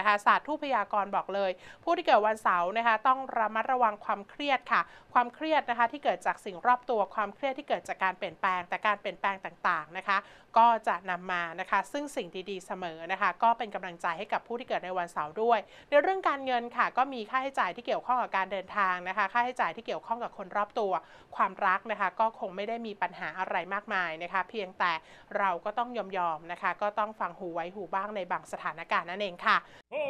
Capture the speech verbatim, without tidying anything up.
นะคะศาสตร์ทูตพยากรณ์บอกเลยผู้ที่เกิดวันเสาร์นะคะต้องระมัดระวังความเครียดค่ะความเครียดนะคะที่เกิดจากสิ่งรอบตัวความเครียดที่เกิดจากการเปลี่ยนแปลงแต่การเปลี่ยนแปลงต่างๆนะคะก็จะนำมานะคะซึ่งสิ่งดีๆเสมอนะคะก็เป็นกำลังใจให้กับผู้ที่เกิดในวันเสาร์ด้วยในเรื่องการเงินค่ะก็มีค่าใช้จ่ายที่เกี่ยวข้องกับการเดินทางนะคะค่าใช้จ่ายที่เกี่ยวข้องกับคนรอบตัวความรักนะคะก็คงไม่ได้มีปัญหาอะไรมากมายนะคะเพียงแต่เราก็ต้องยอมๆนะคะก็ต้องฟังหูไว้หูบ้างในบางสถานการณ์นั่นเองค่ะ